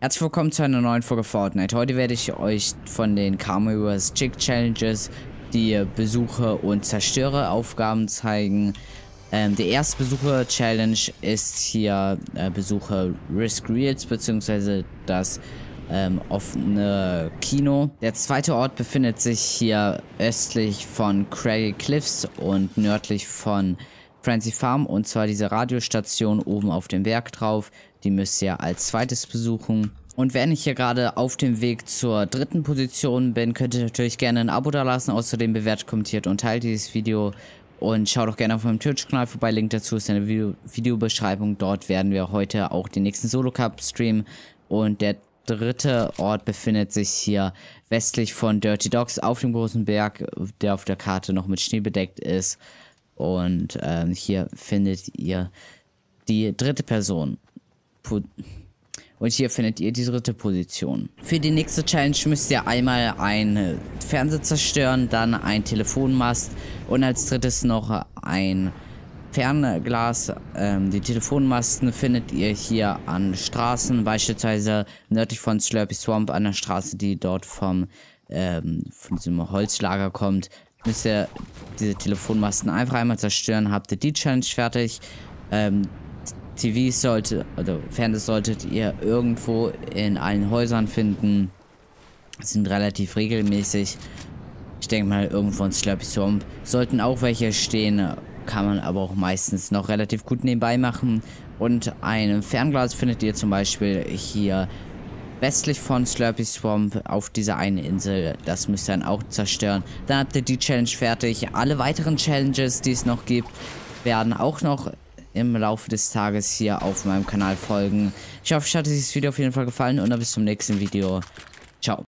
Herzlich willkommen zu einer neuen Folge Fortnite. Heute werde ich euch von den Carnivorous Chick Challenges die Besuche und Zerstörer-Aufgaben zeigen. Die erste Besucher-Challenge ist hier Besuche Risk Reels bzw. das offene Kino. Der zweite Ort befindet sich hier östlich von Craggy Cliffs und nördlich von Frenzy Farm, und zwar diese Radiostation oben auf dem Berg drauf. Die müsst ihr als zweites besuchen. Und wenn ich hier gerade auf dem Weg zur dritten Position bin, könnt ihr natürlich gerne ein Abo da lassen. Außerdem bewertet, kommentiert und teilt dieses Video. Und schaut auch gerne auf meinem Twitch-Kanal vorbei. Link dazu ist in der Videobeschreibung. Dort werden wir heute auch den nächsten Solo-Cup streamen. Und der dritte Ort befindet sich hier westlich von Dirty Dogs auf dem großen Berg, der auf der Karte noch mit Schnee bedeckt ist. Und hier findet ihr die dritte Person. Und hier findet ihr die dritte Position. Für die nächste Challenge müsst ihr einmal einen Fernseher zerstören, dann ein Telefonmast und als drittes noch ein Fernglas. Die Telefonmasten findet ihr hier an Straßen, beispielsweise nördlich von Slurpy Swamp, an der Straße, die dort von diesem Holzlager kommt. Müsst ihr diese Telefonmasten einfach einmal zerstören, habt ihr die Challenge fertig. Fernseher solltet ihr irgendwo in allen Häusern finden. Sind relativ regelmäßig. Ich denke mal irgendwo in Slurpy Swamp. Sollten auch welche stehen, kann man aber auch meistens noch relativ gut nebenbei machen. Und ein Fernglas findet ihr zum Beispiel hier westlich von Slurpy Swamp auf dieser einen Insel. Das müsst ihr dann auch zerstören. Dann habt ihr die Challenge fertig. Alle weiteren Challenges, die es noch gibt, werden auch noch im Laufe des Tages hier auf meinem Kanal folgen. Ich hoffe, euch hat dieses Video auf jeden Fall gefallen und dann bis zum nächsten Video.